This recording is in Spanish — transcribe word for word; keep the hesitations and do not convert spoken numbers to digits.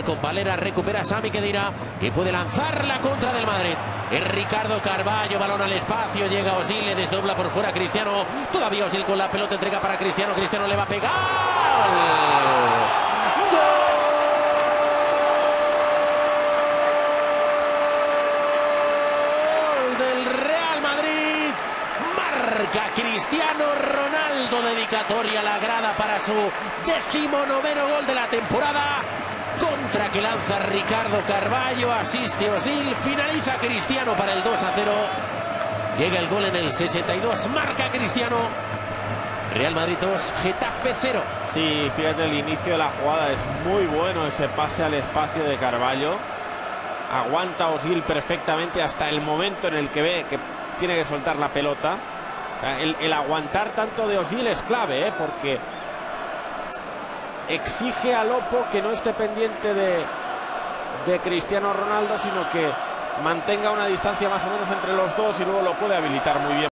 con Valera, recupera Sami Khedira, que puede lanzar la contra del Madrid. Es Ricardo Carballo, balón al espacio, llega Özil, le desdobla por fuera Cristiano. Todavía Özil con la pelota, entrega para Cristiano. Cristiano le va a pegar. ¡Gol del Real Madrid! Marca Cristiano Ronaldo, dedicatoria a la grada para su decimonoveno gol de la temporada. Contra que lanza Ricardo Carballo, asiste Özil, finaliza Cristiano para el dos a cero. Llega el gol en el sesenta y dos, marca Cristiano. Real Madrid dos, Getafe cero. Sí, fíjate, el inicio de la jugada es muy bueno, ese pase al espacio de Carballo. Aguanta Özil perfectamente hasta el momento en el que ve que tiene que soltar la pelota. El, el aguantar tanto de Özil es clave, ¿eh? Porque exige a Lopo que no esté pendiente de, de Cristiano Ronaldo, sino que mantenga una distancia más o menos entre los dos y luego lo puede habilitar muy bien.